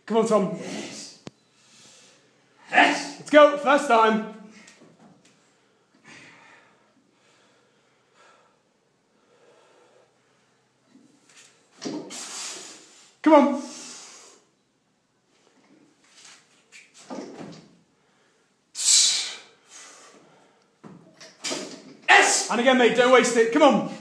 Come on, Tom. Yes. Yes. Let's go. First time. Come on. Yes. And again, mate, don't waste it. Come on.